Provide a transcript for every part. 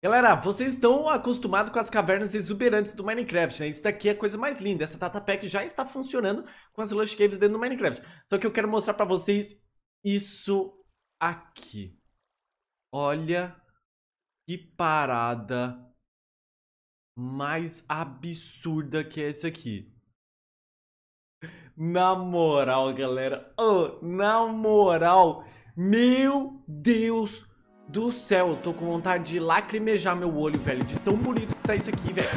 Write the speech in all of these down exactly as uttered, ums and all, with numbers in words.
Galera, vocês estão acostumados com as cavernas exuberantes do Minecraft, né? Isso daqui é a coisa mais linda. Essa data pack já está funcionando com as Lush Caves dentro do Minecraft. Só que eu quero mostrar pra vocês isso aqui. Olha que parada mais absurda que é isso aqui. Na moral, galera. Oh, na moral. Meu Deus do céu. Eu tô com vontade de lacrimejar meu olho, velho. De tão bonito que tá isso aqui, velho.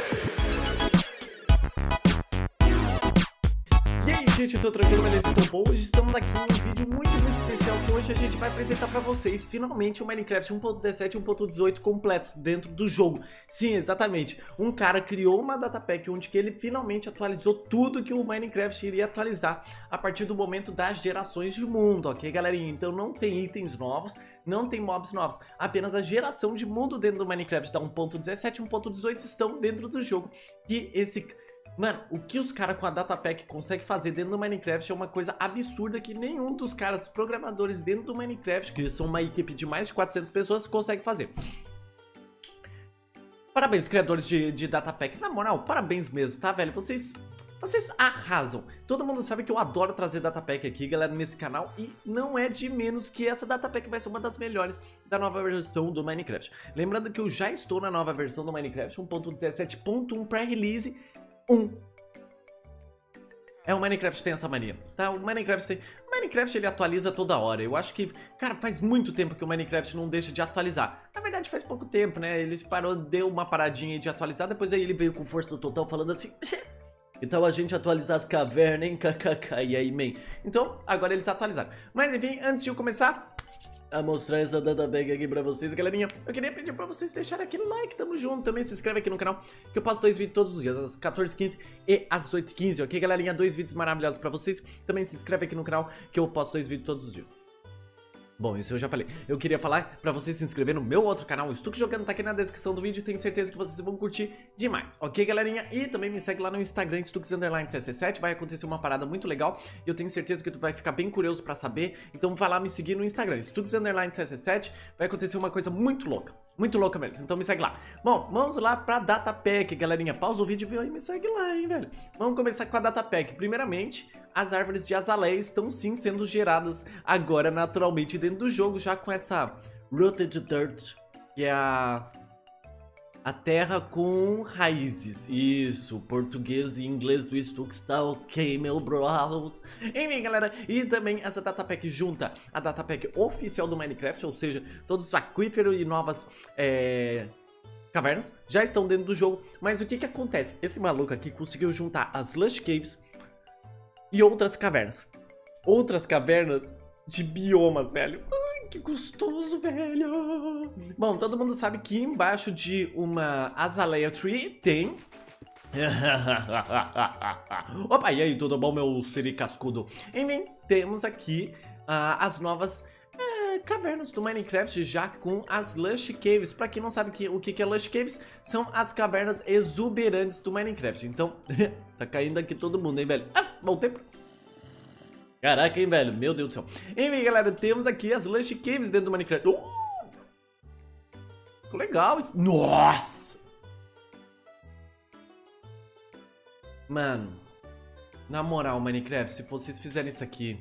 E aí, gente, eu tô tranquilo, mas eu estou bom. Hoje estamos aqui em um vídeo muito, muito especial que hoje a gente vai apresentar pra vocês, finalmente, o Minecraft um ponto dezessete e um ponto dezoito completos dentro do jogo. Sim, exatamente. Um cara criou uma data pack onde que ele finalmente atualizou tudo que o Minecraft iria atualizar a partir do momento das gerações de mundo, ok, galerinha? Então não tem itens novos, não tem mobs novos, apenas a geração de mundo dentro do Minecraft da um ponto dezessete e um ponto dezoito estão dentro do jogo. E esse... Mano, o que os caras com a data pack conseguem fazer dentro do Minecraft é uma coisa absurda que nenhum dos caras programadores dentro do Minecraft, que são uma equipe de mais de quatrocentas pessoas, consegue fazer. Parabéns, criadores de, de data pack. Na moral, parabéns mesmo, tá, velho? Vocês... Vocês arrasam. Todo mundo sabe que eu adoro trazer data pack aqui, galera, nesse canal. E não é de menos que essa data pack vai ser uma das melhores da nova versão do Minecraft. Lembrando que eu já estou na nova versão do Minecraft um ponto dezessete ponto um pré-release um. É, o Minecraft tem essa mania, tá? O Minecraft tem... O Minecraft, ele atualiza toda hora. Eu acho que... Cara, faz muito tempo que o Minecraft não deixa de atualizar. Na verdade, faz pouco tempo, né? Ele parou, deu uma paradinha aí de atualizar. Depois aí ele veio com força total falando assim... Então a gente atualizar as cavernas, hein? Kkk. E aí, man? Então, agora eles atualizaram. Mas, enfim, antes de eu começar a mostrar essa data pack aqui pra vocês, galerinha, eu queria pedir pra vocês deixarem aquele like, tamo junto. Também se inscreve aqui no canal, que eu posto dois vídeos todos os dias, às quatorze e quinze e às dezoito e quinze, ok, galerinha? Dois vídeos maravilhosos pra vocês. Também se inscreve aqui no canal, que eu posto dois vídeos todos os dias. Bom, isso eu já falei. Eu queria falar pra vocês se inscrever no meu outro canal, o Stuck Jogando, tá aqui na descrição do vídeo. Tenho certeza que vocês vão curtir demais, ok, galerinha? E também me segue lá no Instagram, Stucks Underline C C sete. Vai acontecer uma parada muito legal e eu tenho certeza que tu vai ficar bem curioso pra saber. Então vai lá me seguir no Instagram, Stucks Underline C C sete. Vai acontecer uma coisa muito louca, muito louca mesmo, então me segue lá. Bom, vamos lá pra data pack, galerinha. Pausa o vídeo e me segue lá, hein, velho. Vamos começar com a data pack. Primeiramente, as árvores de azaleia estão sim sendo geradas agora naturalmente dentro do jogo, já com essa Rooted Dirt, que é a, a terra com raízes. Isso, português e inglês do Stuck está ok, meu bro. Enfim, galera, e também essa data pack junta a data pack oficial do Minecraft, ou seja, todos os aquíferos e novas é, cavernas já estão dentro do jogo. Mas o que que acontece? Esse maluco aqui conseguiu juntar as Lush Caves e outras cavernas. Outras cavernas de biomas, velho. Ai, que gostoso, velho. Bom, todo mundo sabe que embaixo de uma Azalea Tree tem... Opa, e aí, tudo bom, meu siri cascudo? Enfim, temos aqui uh, as novas... Uh, cavernas do Minecraft já com as Lush Caves. Pra quem não sabe que, o que, que é Lush Caves, são as cavernas exuberantes do Minecraft. Então, tá caindo aqui todo mundo, hein, velho? Ah, voltei pra... Caraca, hein, velho? Meu Deus do céu. Enfim, galera, temos aqui as Lush Caves dentro do Minecraft. Uh! Ficou legal isso. Nossa! Mano, na moral, Minecraft, se vocês fizerem isso aqui...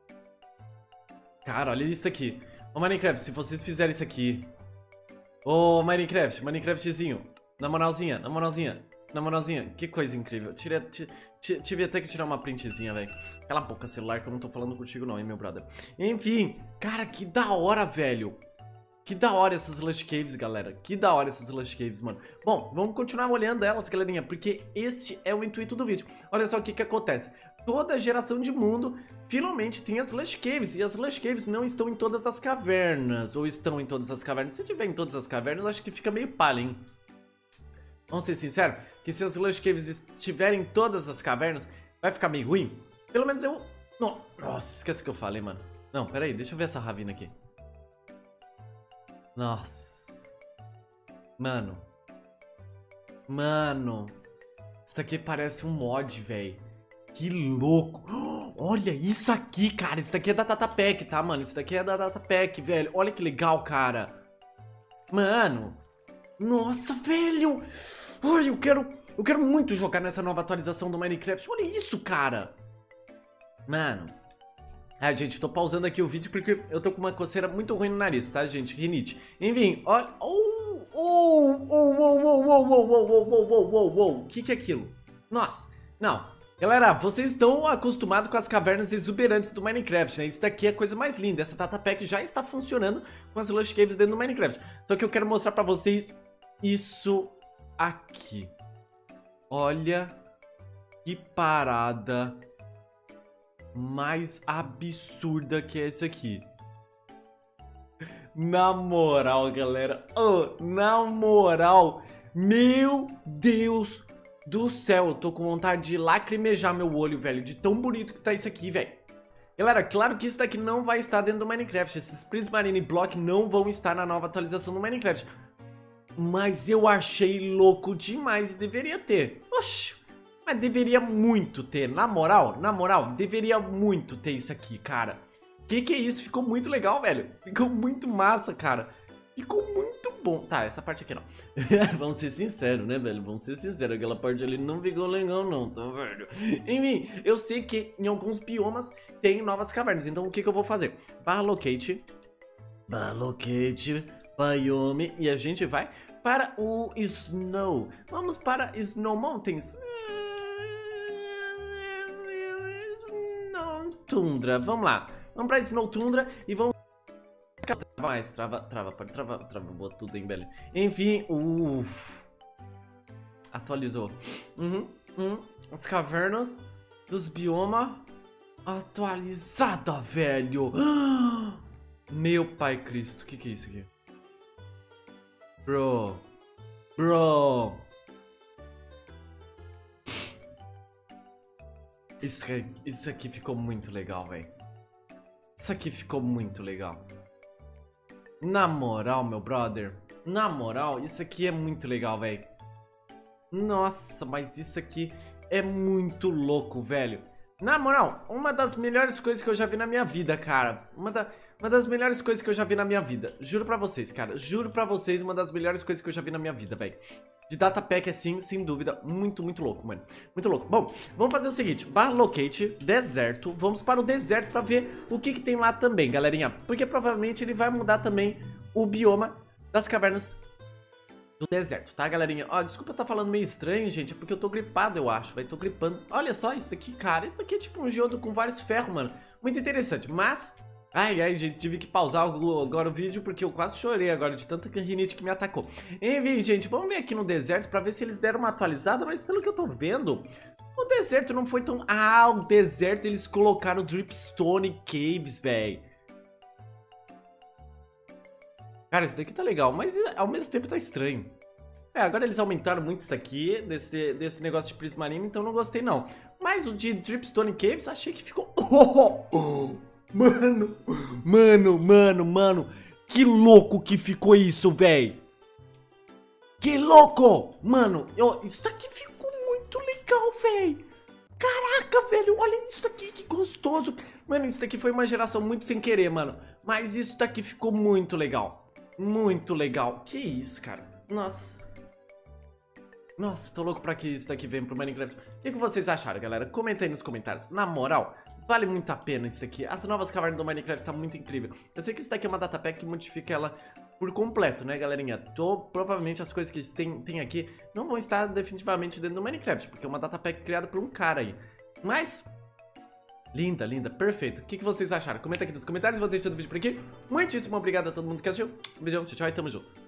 Cara, olha isso aqui. Ô, Minecraft, se vocês fizerem isso aqui... Ô, Minecraft, Minecraftzinho. Na moralzinha, na moralzinha. Na moralzinha, que coisa incrível. Tive, tive, tive até que tirar uma printzinha, velho. Cala a boca, celular, que eu não tô falando contigo não, hein, meu brother. Enfim, cara, que da hora, velho. Que da hora essas Lush Caves, galera. Que da hora essas Lush Caves, mano. Bom, vamos continuar olhando elas, galerinha, porque esse é o intuito do vídeo. Olha só o que que acontece. Toda geração de mundo finalmente tem as Lush Caves. E as Lush Caves não estão em todas as cavernas. Ou estão em todas as cavernas. Se tiver em todas as cavernas, acho que fica meio palha, hein. Vamos ser sinceros, que se as Lush Caves estiverem em todas as cavernas, vai ficar meio ruim. Pelo menos eu... Nossa, esquece o que eu falei, mano. Não, pera aí, deixa eu ver essa ravina aqui. Nossa. Mano. Mano. Isso aqui parece um mod, velho. Que louco. Olha isso aqui, cara. Isso daqui é da data pack, tá, mano? Isso daqui é da data pack, velho. Olha que legal, cara. Mano. Nossa, velho. Ai, eu quero, eu quero muito jogar nessa nova atualização do Minecraft. Olha isso, cara. Mano. Ah, gente, tô pausando aqui o vídeo porque eu tô com uma coceira muito ruim no nariz, tá, gente? Rinite. Enfim, olha... Oh, oh, oh, oh, oh, oh, oh, oh, oh, oh, oh, oh. O que que é aquilo? Nossa, não. Galera, vocês estão acostumados com as cavernas exuberantes do Minecraft, né? Isso daqui é a coisa mais linda. Essa Data Pack já está funcionando com as Lush Caves dentro do Minecraft. Só que eu quero mostrar pra vocês isso aqui. Olha que parada mais absurda que é essa aqui. Na moral, galera. Oh, na moral. Meu Deus do céu. Eu tô com vontade de lacrimejar meu olho, velho. De tão bonito que tá isso aqui, velho. Galera, claro que isso daqui não vai estar dentro do Minecraft. Esses Prismarine Block não vão estar na nova atualização do Minecraft. Mas eu achei louco demais e deveria ter. Oxi. Mas deveria muito ter, na moral, na moral, deveria muito ter isso aqui, cara. Que que é isso? Ficou muito legal, velho. Ficou muito massa, cara. Ficou muito bom. Tá, essa parte aqui não. Vamos ser sinceros, né, velho? Vamos ser sinceros. Aquela parte ali não ficou legal, não, tá, velho? Enfim, eu sei que em alguns biomas tem novas cavernas. Então o que que eu vou fazer? Barra locate. Barra locate. Biome. E a gente vai para o Snow. Vamos para Snow Mountains. Tundra, vamos lá. Vamos pra Snow Tundra e vamos... Trava mais, trava, trava, pode travar, trava, boa tudo, hein, velho. Enfim, uff. Atualizou. Uhum, uhum. As cavernas dos biomas atualizada, velho. Meu pai Cristo, o que que é isso aqui? Bro. Bro. Isso aqui, isso aqui ficou muito legal, velho. Isso aqui ficou muito legal. Na moral, meu brother. Na moral, isso aqui é muito legal, velho. Nossa, mas isso aqui é muito louco, velho. Na moral, uma das melhores coisas que eu já vi na minha vida, cara. Uma, da, uma das melhores coisas que eu já vi na minha vida. Juro pra vocês, cara. Juro pra vocês, uma das melhores coisas que eu já vi na minha vida, velho. De Data Pack, assim, sem dúvida, muito, muito louco, mano. Muito louco. Bom, vamos fazer o seguinte. Barra locate, deserto. Vamos para o deserto pra ver o que que tem lá também, galerinha. Porque provavelmente ele vai mudar também o bioma das cavernas do deserto, tá, galerinha? Ó, desculpa eu tá falando meio estranho, gente. É porque eu tô gripado, eu acho. Vai, tô gripando. Olha só isso daqui, cara. Isso daqui é tipo um geodo com vários ferros, mano. Muito interessante, mas... Ai, ai, gente, tive que pausar agora o vídeo porque eu quase chorei agora de tanta rinite que me atacou. Enfim, gente, vamos ver aqui no deserto pra ver se eles deram uma atualizada, mas pelo que eu tô vendo, o deserto não foi tão... Ah, o deserto eles colocaram Dripstone Caves, velho. Cara, isso daqui tá legal, mas ao mesmo tempo tá estranho. É, agora eles aumentaram muito isso aqui, desse, desse negócio de Prismarine, então não gostei não. Mas o de Dripstone Caves, achei que ficou... Oh, oh, oh. Mano, mano, mano, mano, que louco que ficou isso, velho. Que louco, mano, eu, isso daqui ficou muito legal, velho. Caraca, velho, olha isso daqui, que gostoso. Mano, isso daqui foi uma geração muito sem querer, mano. Mas isso daqui ficou muito legal. Muito legal, que isso, cara. Nossa. Nossa, tô louco pra que isso daqui venha pro Minecraft. O que, que vocês acharam, galera? Comenta aí nos comentários. Na moral... Vale muito a pena isso aqui. As novas cavernas do Minecraft tá muito incrível. Eu sei que isso daqui é uma data pack que modifica ela por completo, né, galerinha? Tô, provavelmente as coisas que tem, tem aqui não vão estar definitivamente dentro do Minecraft, porque é uma data pack criada por um cara aí. Mas... Linda, linda, perfeito. O que, que vocês acharam? Comenta aqui nos comentários, vou deixando o vídeo por aqui. Muitíssimo obrigado a todo mundo que assistiu. Um beijão, tchau, tchau e tamo junto.